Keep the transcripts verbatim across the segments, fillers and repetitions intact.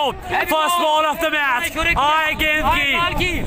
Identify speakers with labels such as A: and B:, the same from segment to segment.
A: First ball of the match आए गेंद की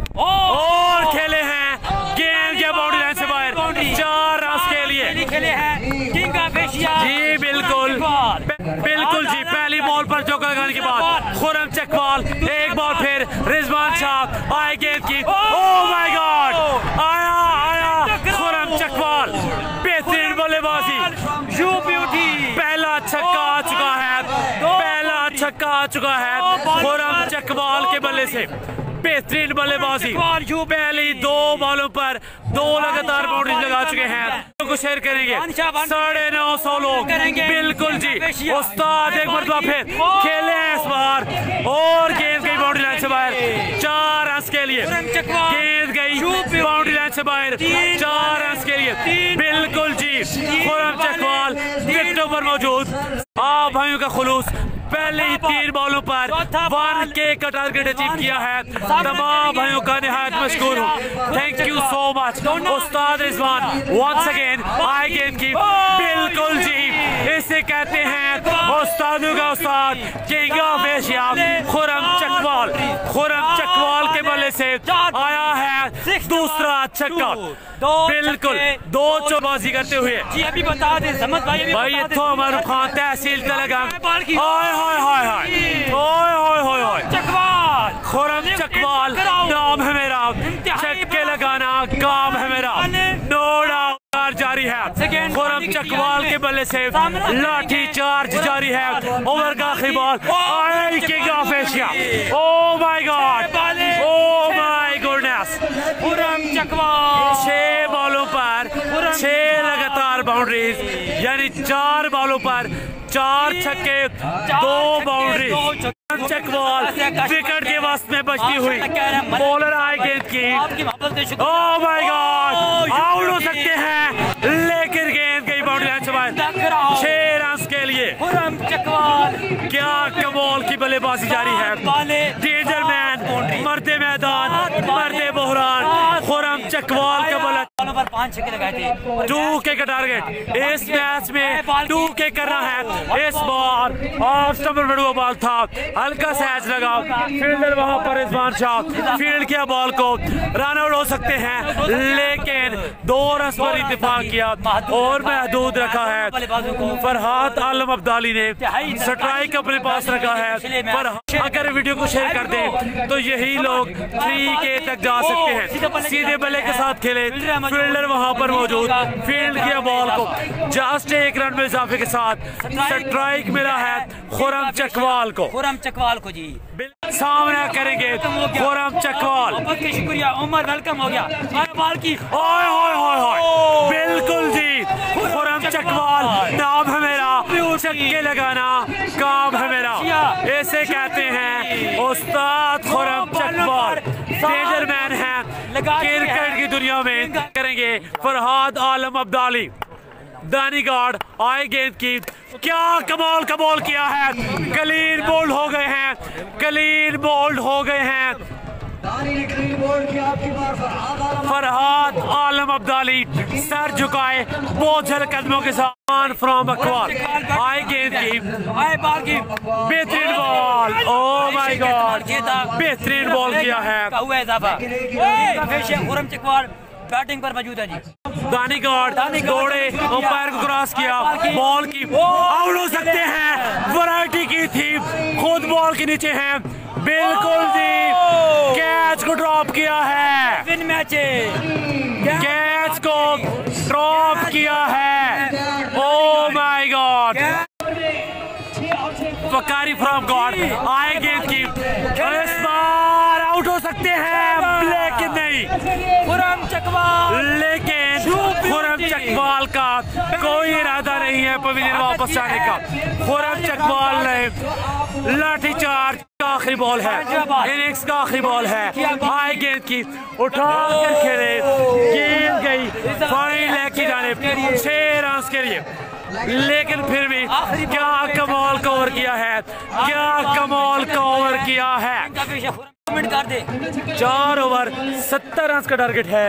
A: और खेले हैं गेंद के बाउंड्री लाइन से बाहर, चार रन के लिए
B: खेले हैं किंग ऑफ एशिया।
A: जी बिल्कुल बिल्कुल जी। पहली बॉल पर चौका लगाने के बाद खुर्रम चकवाल, एक बॉल फिर रिजवान शाह, आए गेंद की, ओह माय गॉड, आया आया खुर्रम चकवाल, बेहतरीन बल्लेबाजी,
B: यू ब्यूटी,
A: पहला छक्का आ चुका है, पहला छक्का आ चुका है खुर्रम चकवाल के बल्ले से, बेहतरीन बल्लेबाजी। पहली दो बॉलों पर दो लगातार बाउंड्री लगा चुके हैं। को शेयर करेंगे साढ़े नौ सौ लोग, बिल्कुल जी। उस्ताद एक मरतबा फिर खेले हैं इस बार और गेंद गई बाउंड्री लाइन से बाहर, चार रन के लिए, गेंद गई बाउंड्री लाइन से बाहर, चार रन के लिए, बिल्कुल जी। खुर्रम चकवाल विकेटों पर मौजूद। आप भाइयों का खुलूस, पहले ही तीन बॉलों पर वन के का टारगेट अचीव किया है। तमाम भाइयों का निहायत मशकूर हूँ, thank you so much. Ustad Rizwan once again आए गेंद की, बिल्कुल जी, इसे कहते हैं उस्तादों का उस्ताद, king of Asia Khurram Chakwal. Khurram Chakwal के बल्ले से आया है दूसरा छक्का, बिल्कुल दो चौबाजी करते हुए।
B: जी अभी बता दें समझ भाई,
A: भाई इतो हमारे खान तहसील तलगा, हाय हाय हाय हाय हाय हाय हाय
B: चकवाल,
A: खुर्रम चकवाल नाम है मेरा, छक्के लगाना काम है मेरा, नो डाउट जारी है। खुर्रम चकवाल के बल्ले से लाठी चार्ज जारी है। ओवर का आखिरी ball, king of Asia, oh my God, oh my goodness,
B: Khurram Chakwal
A: छह बॉलों पर छह लगातार बाउंड्रीज, यानी चार बॉलों पर चार छक्के, दो बाउंड्री। चकवाल विकेट के वास्ते में बचती हुई, बॉलर आए गेंद की, ओह माय गॉड, आउट हो सकते हैं, लेकिन गेंद गई बाउंड्री लाइन से बाहर, छह रन के लिए।
B: खुर्रम चकवाल
A: क्या कमाल की बल्लेबाजी जारी है, डेंजर मैन, मरते मैदान, मरते बहरान, खुर्रम चकवाल का बल्ला
B: पर पांच छक्के लगाए थे,
A: टू के का टारगेट इस मैच में, टू के करना है इस बार। ऑफ स्टंप पर बॉल था, हल्का सा एज लगा, फील्डर वहां पर रिजवान शाह फील्ड किया बॉल को, रन आउट हो सकते हैं, लेकिन दो रन पर इत्तेफाक किया और महदूद रखा है। फरहाद आलम अब्दाली ने स्ट्राइक अपने पास रखा है, पर अगर वीडियो को शेयर कर दें तो यही लोग थ्री के तक जा सकते हैं। सीधे बल्ले के साथ खेले, फील्डर वहां पर मौजूद, फील्ड किया बॉल को, जस्ट एक रन में इजाफे के साथ स्ट्राइक मिला है खुर्रम चकवाल को।
B: खुर्रम चकवाल को जी
A: सामना करेंगे खुर्रम चकवाल।
B: बहुत शुक्रिया उमर, वेलकम हो गया बॉल की,
A: ओए होए होए होए, बिल्कुल जी। खुर्रम चकवाल नाम है मेरा, छक्के लगाना काम है मेरा, ऐसे कहते हैं उस्ताद खुर्रम चकवाल, डेंजर मैन है क्रिकेट की दुनिया में। करेंगे फरहाद आलम अब्दाली, दानी गार्ड आए गेंद की, क्या कमाल का बॉल किया है, क्लीन बोल्ड हो गए हैं, क्लीन बोल्ड हो गए हैं फरहाद आलम अब्दाली, सर झुकाए बोझल कदमों के साथ फ्रॉम अकवाल, आए गेंद की,
B: आए बॉल की,
A: बेहतरीन बॉल, ओह माय गॉड, बेहतरीन बॉल किया है।
B: खुर्रम चकवाल बैटिंग पर मौजूद है जी,
A: दानी गार्ड दौड़े, अंपायर को क्रॉस किया, बॉल की, आउट हो सकते हैं, वैरायटी की थी, खुद बॉल के नीचे हैं, बिल्कुल जी, कैच को ड्रॉप किया है,
B: विन मैच
A: कैच को ड्रॉप किया है, ओह माय गॉड, फकारी फ्रॉम गॉड आए गेंद की, इस बार आउट हो सकते हैं, लेकिन नहीं,
B: खुर्रम चकवाल,
A: लेकिन खुर्रम चकवाल का कोई इरादा नहीं है पवेलियन वापस जाने का। खुर्रम चकवाल ने लाठी चार्ज का आखिरी बॉल है, इनिंग्स का आखिरी बॉल है, आए गेंद की, उठा कर खेले, गेंद गई फाइनल लेग की जानिब, छह रन के लिए, लेकिन फिर भी क्या कमाल कवर किया है, क्या कमाल कवर किया है।
B: कर दे,
A: चार ओवर सत्तर रन का टारगेट है,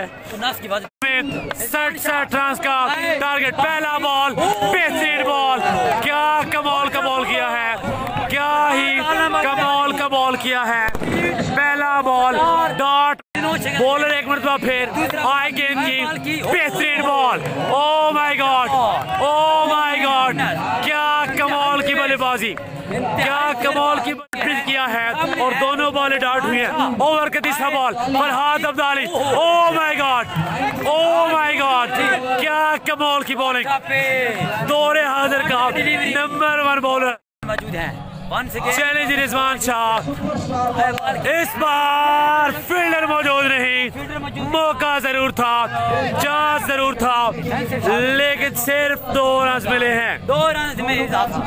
A: सड़सठ रन का टारगेट, पहला बॉल, बेहतरीन बॉल, क्या कमाल का बॉल किया है, क्या ही कमाल का बॉल किया है, पहला बॉल डॉट, बॉलर एक मरतबा फिर आए गेंद की, बेहतरीन ball, oh my God, oh my God, क्या कमाल की बल्लेबाजी, क्या कमाल की बल्लेबाजी किया है, और दोनों बॉलें डॉट हुई हैं। ओवर का तीसरा ball Farhad Abdali, oh my God, oh my God, क्या कमाल की बॉलिंग, दौरे हाजिर का नंबर वन बॉलर
B: मौजूद है।
A: चले जी रिजवान शाह, इस बार फील्डर मौजूद नहीं, मौका जरूर था, चांस जरूर था, लेकिन सिर्फ दो रन मिले हैं,
B: दो रन में इजाफा।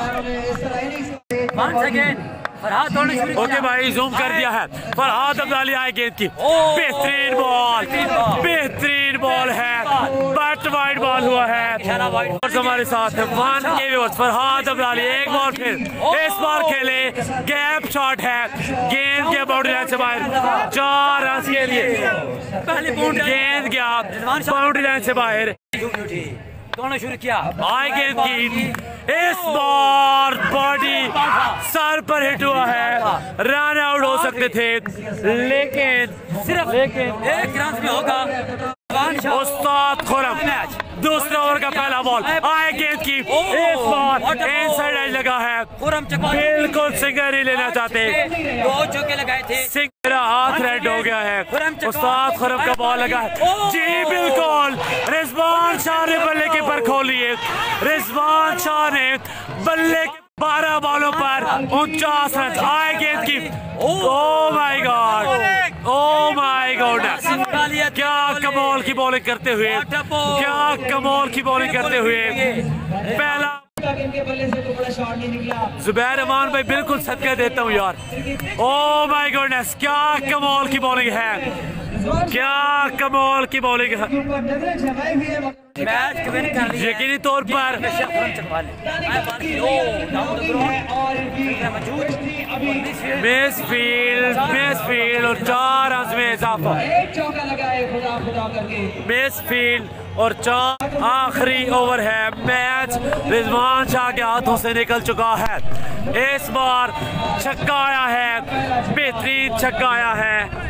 A: ओके भाई, जूम कर दिया है, फरहाद अब्दाली आए गेंद की, बेहतरीन बॉल, बेहतरीन बॉल है, बट वाइड बॉल हुआ है, और हमारे साथ है वन के व्यूअर्स, फरहाद अब्दाली एक बॉल फिर, इस बार खेले, गैप शॉट है, गेंद के बाउंड्री लाइन से बाहर, चार रन के लिए,
B: पहले
A: गेंद गया बाउंड्री लाइन से बाहर,
B: दोनों शुरू किया,
A: आए गेंद की, इस बार बॉडी सर पर हिट हुआ है, रन आउट हो सकते थे, लेकिन
B: सिर्फ
A: लेकिन
B: एक रन में होगा।
A: उस्ताद खुर्रम, दूसरा ओवर का पहला बॉल, आए गेंद की, इस बार इनसाइड एज लगा है,
B: खुर्रम चकवाल
A: बिल्कुल सिंगर ही लेना चाहते,
B: दो चौके लगाए थे,
A: सिंगर हाथ रेड हो गया है, उस्ताद खुर्रम का बॉल लगा है, जी बिल्कुल, रिजवान शाह ने बल्ले के पर खोलिए, रिजवान शाह ने बल्ले के बारह बॉलों पर उनचास रन, आए गेंद की, oh my God, oh my God, क्या कमाल की बॉलिंग करते हुए, क्या कमाल की बॉलिंग करते हुए, पहला जुबैर रहमान भाई, बिल्कुल सदका देता हूँ यार, ओ माय गॉडनेस, क्या कमाल की बॉलिंग है, क्या कमाल की बॉलिंग है, यकीनी तौर पर मिस फील्ड, मिस फील्ड और चार रन में इजाफा, मिस फील्ड और चार, आखिरी ओवर है, मैच रिजवान शाह के हाथों से निकल चुका है, इस बार छक्का आया है, बेहतरीन छक्का आया है,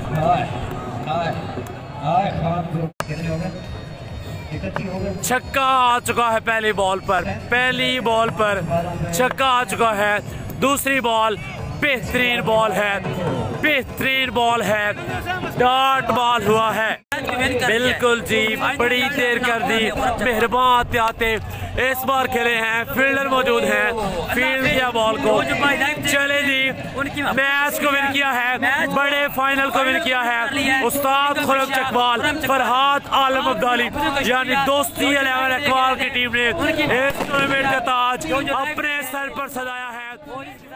A: छक्का आ चुका है, पहली बॉल पर, पहली बॉल पर छक्का आ चुका है, दूसरी बॉल बेहतरीन बॉल है, बेहतरीन बॉल है, डॉट बॉल हुआ है, बिल्कुल जी, बड़ी देर कर दी, मेहरबान आते आते, इस बार खेले हैं, फील्डर मौजूद हैं, फील्ड किया बॉल को, चले जी, मैच को विन किया है, बड़े फाइनल को विन किया है, उस्ताद खुर्रम चकवाल, फरहाद आलम अब्दाली, यानी दोस्ती इलेवन अकवाल की टीम ने इस टूर्नामेंट का ताज अपने सर पर सजाया है।